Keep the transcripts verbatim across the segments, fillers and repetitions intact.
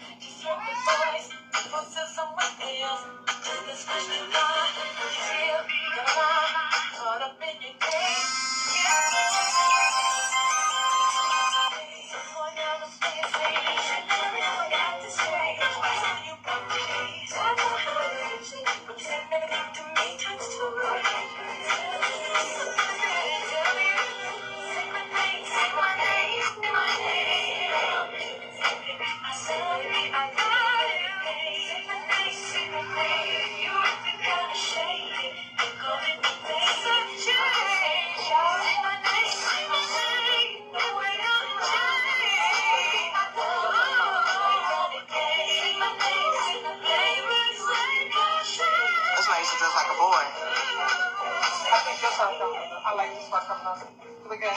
I like this one coming up. Look at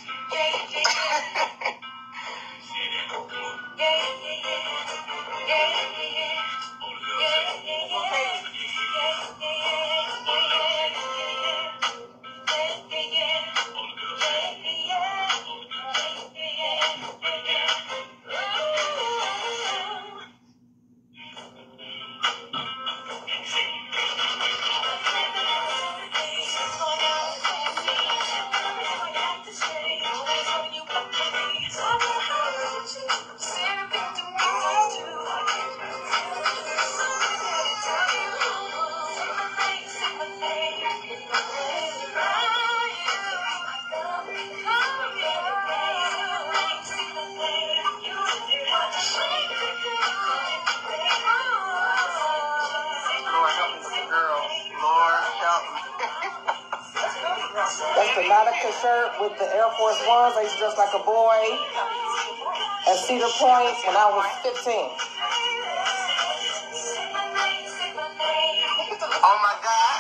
that's the Nautica shirt with the Air Force Ones. I used to dress like a boy at Cedar Point when I was fifteen. Oh my God.